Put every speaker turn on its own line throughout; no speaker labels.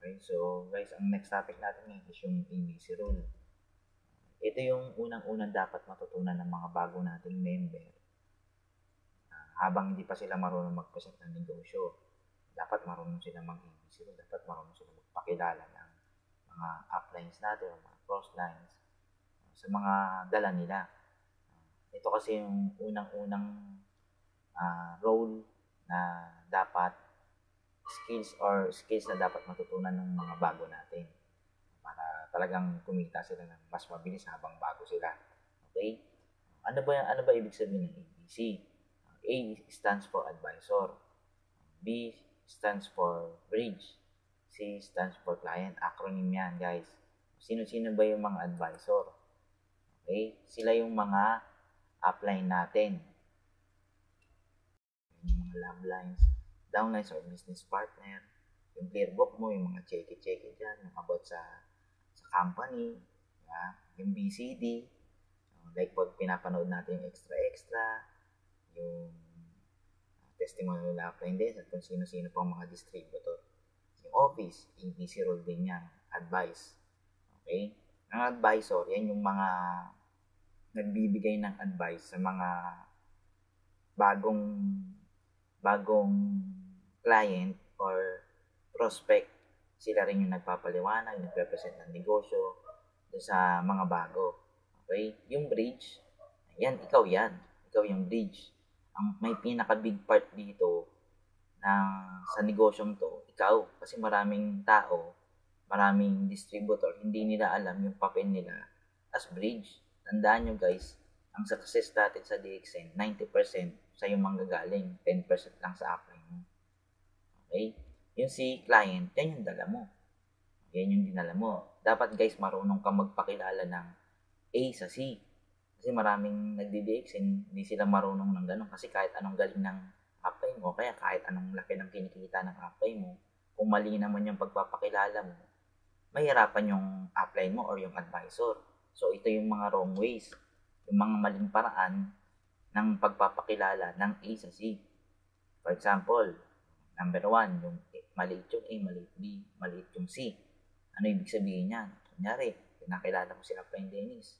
Okay, so guys, ang next topic natin ngayon is yung ABC rule. Ito yung unang-unang dapat matutunan ng mga bago nating member habang hindi pa sila marunong mag-present ng negosyo. Dapat marunong sila mag-ABC rule, dapat marunong sila magpakilala ng mga uplines natin o mga crosslines sa mga dala nila. Ito kasi yung unang-unang role na dapat skills na dapat matutunan ng mga bago natin para talagang kumita sila ng mas mabilis habang bago sila. Okay? Ano ba ibig sabihin ng ABC? A stands for advisor. B stands for bridge. C stands for client. Acronym yan, guys. Sino-sino ba yung mga advisor? Okay? Sila yung mga upline natin. Yung mga love lines, downlines or business partner, yung clear book mo, yung mga check-it dyan, yung about sa company, yung BCD, like pag pinapanood natin yung extra, yung testimonial na upline din, at kung sino-sino pang mga distributor. Yung office, ABC role din yan, advice. Okay? Ang advisor, yan yung mga nagbibigay ng advice sa mga bagong client or prospect. Sila rin yung nagpapaliwanag, nagrepresent ng negosyo sa mga bago. Okay? Yung bridge, yan. Ikaw yung bridge. May pinaka-big part dito sa negosyong to, ikaw. Kasi maraming tao, maraming distributor, hindi nila alam yung papel nila as bridge. Tandaan nyo guys, ang success natin sa DXN, 90% sa yung manggagaling, 10% lang sa upline mo. Okay? Yung si client, yan yung dala mo. Yan yung dinala mo. Dapat guys, marunong ka magpakilala ng A sa C. Kasi maraming nagdi-DXN, hindi sila marunong ng ganun. Kasi kahit anong galing ng upline mo, kaya kahit anong laki ng kinikita ng upline mo, kung mali naman yung pagpapakilala mo, mahirapan yung upline mo or yung advisor. So, ito yung mga wrong ways. Yung mga maling paraan ng pagpapakilala ng A sa C. For example, number 1, yung maliit yung A, maliit B, maliit yung C. Ano ibig sabihin yan? Kunyari, pinakilala ko si Upline Dennis.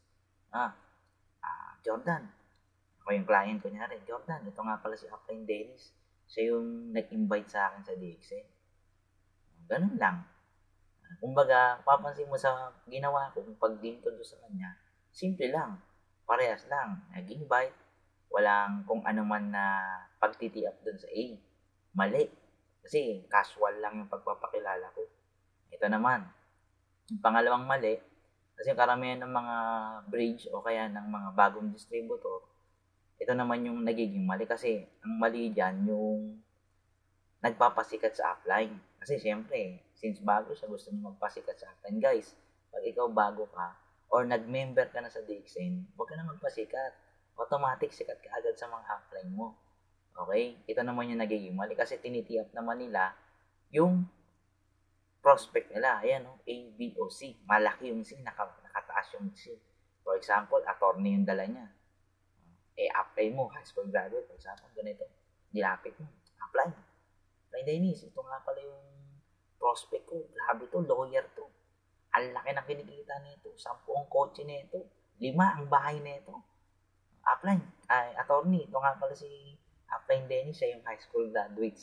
Jordan. Ako yung client, kunyari, Jordan, ito nga pala si Upline Dennis. Siya yung nag-invite sa akin sa DXN. Ganun lang. Kumbaga, papansin mo sa ginawa ko, kung pag-introduce sa kanya, simple lang. Parehas lang. Nag-invite. Walang kung ano man na pagtitiap dun sa A. Mali. Kasi casual lang yung pagpapakilala ko. Ito naman. Yung pangalawang mali, kasi karamihan ng mga bridge o kaya ng mga bagong distributor, ito naman yung nagiging mali. Kasi ang mali dyan yung nagpapasikat sa upline. Kasi syempre, since bago siya, gusto niya magpasikat sa upline. Guys, pag ikaw bago ka, or nag-member ka na sa DXN, huwag ka na magpasikat. Automatic sikat ka agad sa mga upline mo. Okay? Ito naman yung nagiging mali kasi tinitiap naman nila yung prospect nila. Ayan, A, B, o C. Malaki yung C, nakataas yung C. For example, attorney yung dala niya. Apply mo, high school graduate, for example, ganito. Nilapit mo, apply. Apply, Dennis, ito nga pala yung prospect ko. Grabe to, lawyer to. Ang laki ng kinikita nito. 10 ang kotse nito. 5 ang bahay nito. Apply, attorney, ito nga pala si Apply Dennis, siya yung high school graduate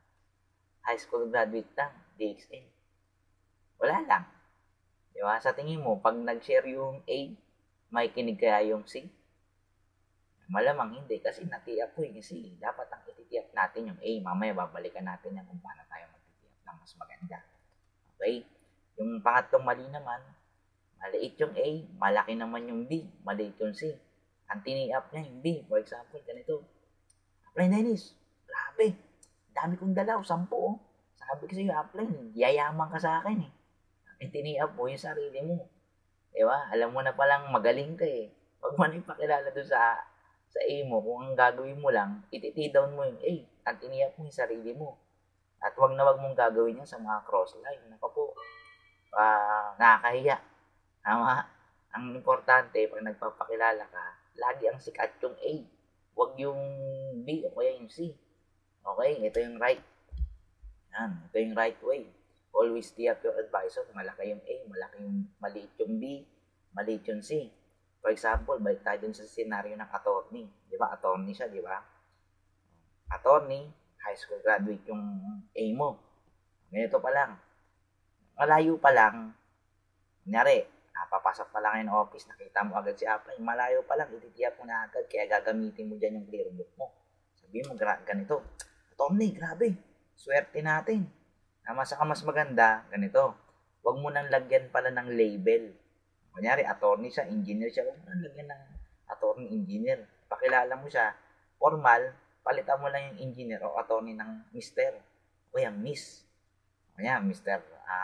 lang, DXN. Wala lang. Diba? Sa tingin mo, pag nag-share yung A, may kinig kaya yung C? Malamang hindi kasi natiap ko yung C. Dapat ang ititiap natin yung A. Mamaya babalikan natin yan kung paano tayo magtitiap ng mas maganda. Okay? Yung pangatlong mali naman, maliit yung A, malaki naman yung B, maliit yung C. Ang tiniap niya yung B. For example, ganito. Apply Dennis, grabe. Dami kong dalaw, 10 oh. Sabi ko sa'yo, apply, yayaman ka sa akin eh. Tiniap mo yung sarili mo. Diba? Alam mo na palang magaling ka eh. Huwag mo na ipakilala doon sa A mo. Kung ang gagawin mo lang, ititi-down mo yung A. At tiniap mo yung sarili mo. At wag mong gagawin yan sa mga cross-line. Nako po, nakakahiya. Tama? Ang importante, pag nagpapakilala ka, lagi ang sikat yung A. Wag yung B o kaya yung C. Okay? Ito yung right. Yan. Ito yung right way. Always tee up your advisor. Malaki yung A, maliit yung B, maliit yung C. For example, balik tayo dun sa scenario ng attorney. Di ba? Attorney siya, di ba? Attorney, high school graduate yung A mo. Ganito pa lang. Malayo pa lang. Kunyari, papasok pa lang kayo ng office, nakita mo agad si Apply. Malayo pa lang, ititiyak mo na agad. Kaya gagamitin mo dyan yung clear book mo. Sabihin mo, ganito. Attorney, grabe. Swerte natin. Saka mas maganda, ganito. Huwag mo nang lagyan pala ng label. Kunyari, attorney siya, engineer siya. Huwag mo nang lagyan ng attorney, engineer. Pakilala mo siya. Formal, palitan mo lang yung engineer o attorney ng Mr. O yan, Miss. O yan, Mr.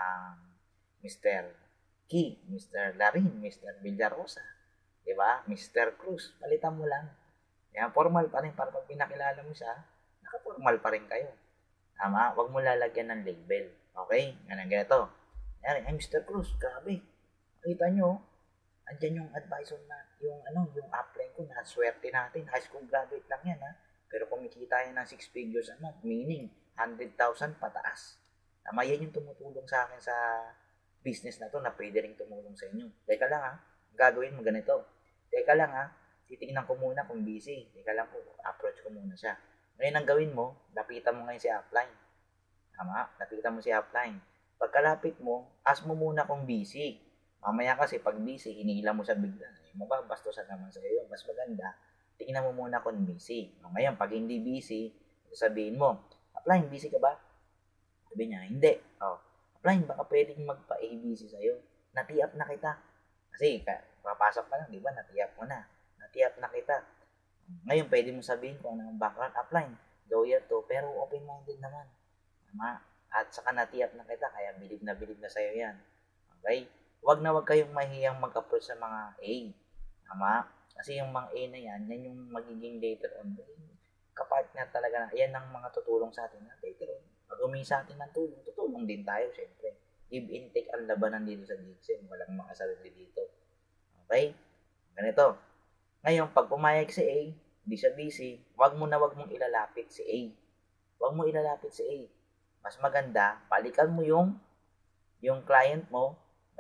Key, Mr. Larin, Mr. Villarosa. Diba? Mr. Cruz. Palitan mo lang. Yan, formal pa rin. Para pag pinakilala mo siya, naka-formal pa rin kayo. Tama? Huwag mo lalagyan ng label. Okay? Ganito. Yan, Mr. Cruz, grabe. Nakita nyo, andyan yung advisor na, yung upline ko na swerte natin. High school graduate lang yan, ha? Pero kumikita yan ng 6 figures a month, meaning 100,000 pataas. Tama, yan yung tumutulong sa akin sa business na to na pwede rin tumulong sa inyo. Teka lang, ha? Gagawin mo ganito. Teka lang, ha? Titingnan ko muna kung busy. Teka lang po, approach ko muna siya. Ngayon ang gawin mo, lapitan mo ngayon si upline. Tama? Lapitan mo si upline. Pagkalapit mo, ask mo muna kung busy. Mamaya kasi pag busy, hinihila mo sa bigla. Mababastosan naman sa iyo. Mas maganda, tingnan mo muna kung busy. Ngayon, pag hindi busy, sabihin mo, upline, busy ka ba? Sabi niya, hindi. Upline, baka pwedeng magpa-ABC sa'yo. Nati-up na kita. Kasi, papasok ka lang, di ba? Nati-up mo na. Nati-up na kita. Ngayon, pwede mo sabihin kung ano ang background upline. Lawyer to, pero open-minded naman. Tama? At saka nati-up na kita, kaya bilib na sa'yo yan. Okay? Huwag kayong mahiyang mag-approach sa mga A. Tama? Kasi yung mga A na yan yung magiging later on. Kapartner talaga na, yan ang mga tutulong sa atin na later on. Pag humingi sa atin ng tulong, tutulong din tayo, syempre. Give and take ang labanan dito sa Dixon. Walang makasarili dito. Okay? Ganito. Ngayon, pag pumayag si A, hindi siya busy, wag mong ilalapit si A. Wag mo ilalapit si A. Mas maganda, balikan mo yung client mo,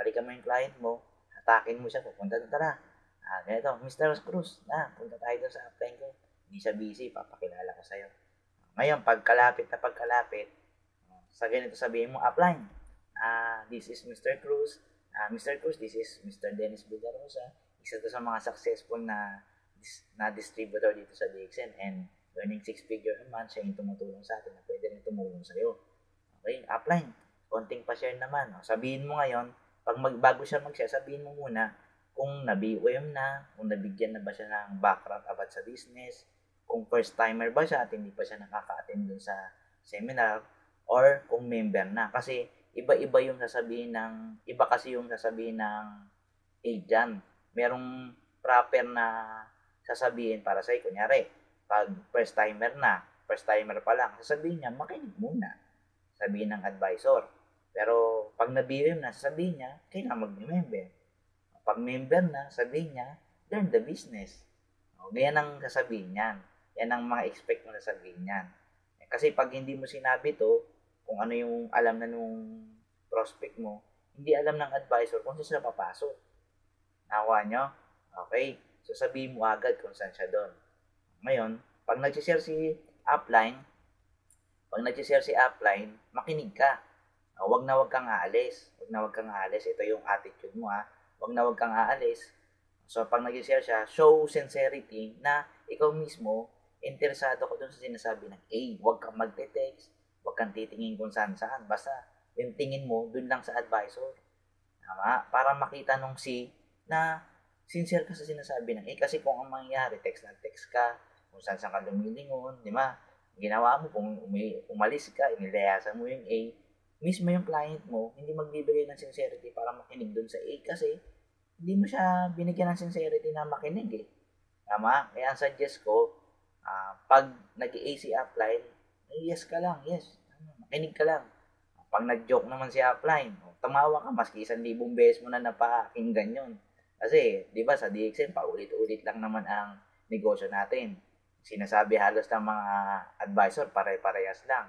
hatakin mo siya, pupunta na tara. Ganito, Mr. Cruz, punta tayo doon sa upline ko. Hindi siya busy, papakilala ko sa'yo. Ngayon, pagkalapit, sa ganito sabihin mo, upline, this is Mr. Cruz. Mr. Cruz, this is Mr. Dennis Villarosa. Isa to sa mga successful na distributor dito sa DXN and earning 6 figure a month, siya yung tumutulong sa atin na pwede rin tumulong sa'yo. Okay, upline, konting pa-share naman. Sabihin mo ngayon, pag bago siya mag-share, sabihin mo muna kung na-BOM na, kung nabigyan na ba siya ng background about sa business, kung first timer ba siya at hindi pa siya nakaka-attend dun sa seminar, or kung member na. Kasi iba-iba yung sasabihin ng agent. Merong proper na sasabihin para sa'yo. Kunyari, pag first timer pa lang, sasabihin niya, makinig muna. Sabihin ng advisor. Pero pag na-BOM na, sasabihin niya, kailangan mag-member. Pag member na, sabihin niya, learn the business. Ganyan ang sasabihin niyan. Yan ang mga expect mo na sabihin niyan. Kasi pag hindi mo sinabi to, kung ano yung alam na nung prospect mo, hindi alam ng advisor kung saan siya papasok. Nakuha nyo? Okay. So, sabihin mo agad kung saan siya doon. Ngayon, pag nag-share si upline, makinig ka. Huwag kang aalis. Ito yung attitude mo, ha. Huwag kang aalis. So, pag nag-share siya, show sincerity na ikaw mismo, interesado ko dun sa sinasabi ng A. Huwag kang magte-text. Huwag kang titingin kung saan. Basta, yung tingin mo, dun lang sa advisor. Tama? Para makita nung C na sincere ka sa sinasabi ng A. Kasi kung ang mangyayari, text ka, kung saan ka lumilingon, di ba? Ginawa mo, kung umalis ka, inilayasan mo yung A, mismo yung client mo, hindi magbibigay ng sincerity para makinig dun sa A kasi hindi mo siya binigyan ng sincerity na makinig eh. Tama? Kaya ang suggest ko, pag nag-AC upline, yes ka lang, yes. Makinig ka lang. Pag nag-joke naman si upline, tumawa ka, maski 1,000 beses mo na napakinggan yun. Kasi, di ba, sa DXN, paulit-ulit lang naman ang negosyo natin. Sinasabi halos ng mga advisor, pare-parehas lang.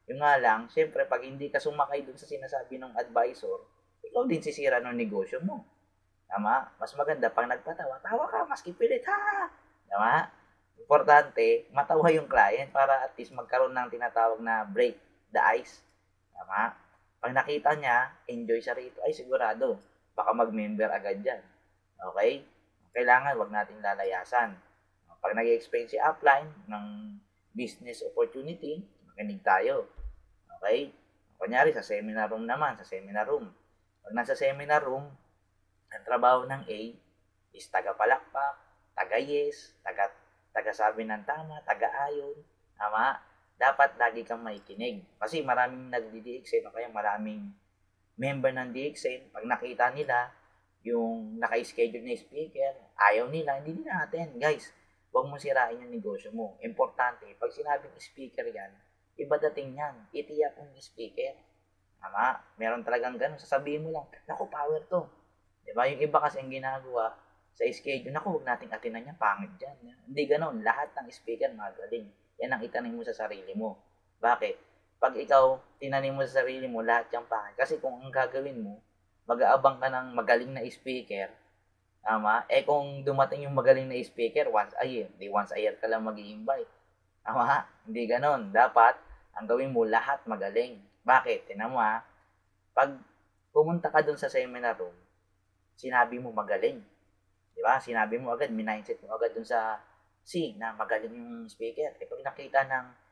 Yung nga lang, syempre, pag hindi ka sumakay dun sa sinasabi ng advisor, ikaw din sisira ng negosyo mo. Tama? Mas maganda pag nagpatawa, tawa ka, maski pilit, ha? Tama? Importante, matawa yung client para at least magkaroon ng tinatawag na break the ice. Tama? Pag nakita niya, enjoy siya rito, ay sigurado, baka mag-member agad yan. Okay? Kailangan wag nating lalayasan. Pag nag-explain si upline ng business opportunity, makinig tayo. Okay? Kunyari, sa seminar room naman, sa seminar room. Pag nasa seminar room, ang trabaho ng A is taga-palakpak, taga-yes, taga-sabi ng tama, taga-ayon. Tama? Dapat lagi kang makikinig. Kasi maraming nagdi-DXN o kaya maraming member ng DXN, pag nakita nila yung naka-schedule na speaker, ayaw nila, hindi nila attend. Guys, huwag mo sirain yung negosyo mo. Importante, pag sinabing speaker yan, iba dating yan. Itiyak yung speaker. Tama? Meron talagang ganun. Sasabihin mo lang, naku, power to. Diba? Yung iba kasi ang ginagawa sa schedule, naku, huwag nating atinan niya, pangit dyan. Hindi ganun. Lahat ng speaker magaling. Yan ang itanim mo sa sarili mo. Bakit? Pag ikaw tinanim mo sa sarili mo, lahat yung pangit. Kasi kung ang gagawin mo, mag-aabang ka ng magaling na speaker, tama? Eh kung dumating yung magaling na speaker once a year, di once a year ka lang mag-i-invite. Tama? Hindi ganon. Dapat, ang gawin mo, lahat magaling. Bakit? Tinan mo ha, pag pumunta ka dun sa seminar room, sinabi mo magaling. Di ba? Sinabi mo agad, minindset mo agad dun sa C na magaling yung speaker. Eh pag nakita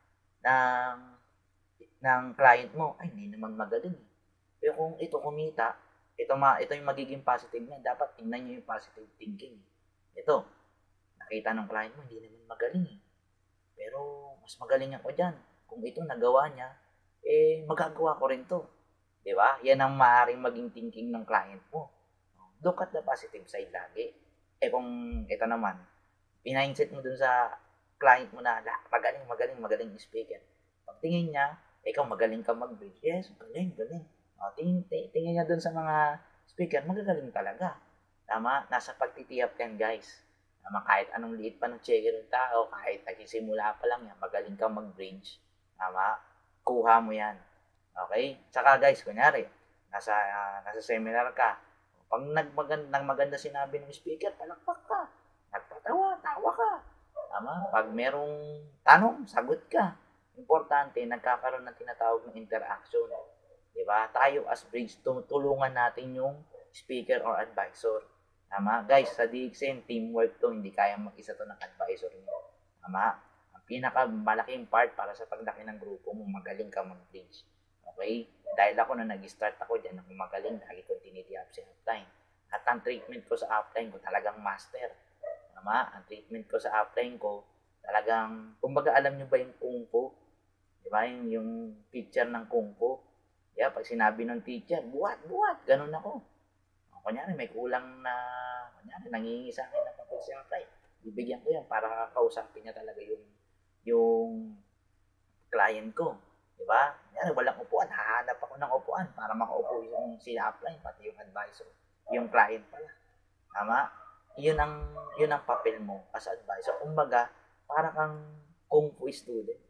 ng, ng client mo, ay hindi naman magaling. Pero kung ito kumita, ito yung magiging positive niya. Dapat tingnan niyo yung positive thinking. Ito, nakita ng client mo, hindi naman magaling eh. Pero mas magaling ako dyan. Kung ito nagawa niya, eh magagawa ko rin to. Di ba? Yan ang maaaring maging thinking ng client mo. Look at the positive side lagi. Eh kung ito naman, pinindset mo dun sa client mo na, magaling speaker. Pag tingin niya, ikaw magaling ka mag-bridge. Yes, galing. Tingin niya dun sa mga speaker, magagaling talaga. Tama? Nasa pagtitiyap yan, guys. Tama? Kahit anong liit pa ng checker ng tao, kahit nagsisimula pa lang yan, magaling ka mag-bridge. Tama? Kuha mo yan. Okay? Tsaka guys, kunyari, nasa seminar ka, pag maganda sinabi ng speaker, palakpak ka. Nagpatawa, tawa ka. Tama? Pag merong tanong, sagot ka. Importante, nagkakaroon ng tinatawag ng interaction. Diba? Tayo as bridge, tulungan natin yung speaker or advisor. Tama? Guys, sa DXN, teamwork to. Hindi kaya mag-isa to ng advisor mo. Tama? Ang pinakamalaking part para sa paglaki ng grupo mo, magaling ka mag-bridge. Okay? Dahil ako na nag-start ako dyan, ako magaling, lagi kong tinitiyap sa upline. At ang treatment ko sa upline ko, talagang master. Tama? Ang treatment ko sa upline ko, talagang, kumbaga alam nyo ba yung kung fu? Diba? Yung picture ng kung fu? Yeah, pag sinabi ng teacher, buhat, ganun ako. Kunyari, may kulang na, kunyari, nangingi sa akin ng papel sa upline. Bibigyan ko yan para kausapin niya talaga yung client ko. Diba? Kunyari, walang upuan, hahanap ako ng upuan para makaupo yung si upline, pati yung advisor, yung client pala. Tama? Yun ang papel mo as advisor. Kumbaga, para kang kung fu student.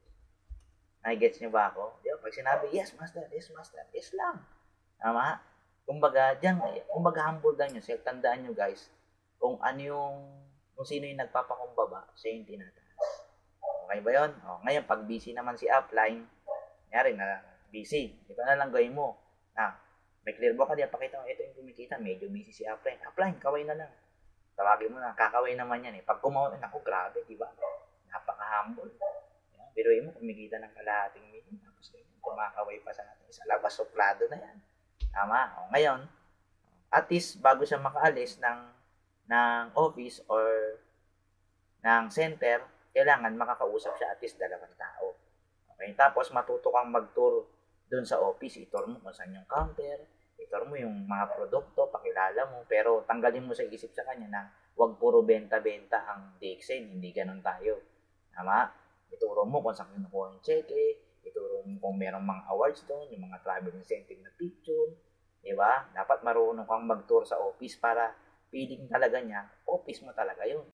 Gets niyo ba ako? Di ba? Pag sinabi, yes master, yes lang. Tama? Kumbaga, kumbaga humble lang yun. Tandaan nyo guys, kung sino yung nagpapakumbaba, siya yung tinataas. Okay ba yun? Ngayon, pag busy naman si upline, nangyari na busy. Ito na lang gawin mo. May clear book ka, di pakita mo, ito yung kumikita, medyo busy si upline. Upline, kaway na lang. Tawagin mo na, kakaway naman yan eh. Pag kumawin, ako grabe, di ba? Napaka-humble. Biruin mo, kumikita ng kalahating million, tapos kumakaway pa sa atin. Sa labas, suplado na yan. Tama? Ngayon, at least, bago siya makaalis ng office or ng center, kailangan makakausap siya at least 2 tao. Okay? Tapos, matuto kang mag-tour doon sa office. I-tour mo kung saan yung counter, i-tour mo yung mga produkto, pakilala mo, pero tanggalin mo sa isip sa kanya na huwag puro benta-benta ang DXN, hindi ganun tayo. Tama? Ituro mo kung saan kinukuha yung cheque, ituro mo kung merong mga awards doon, yung mga travel incentive na picture, di ba? Dapat marunong kang mag-tour sa office para feeling talaga niya, office mo talaga yun.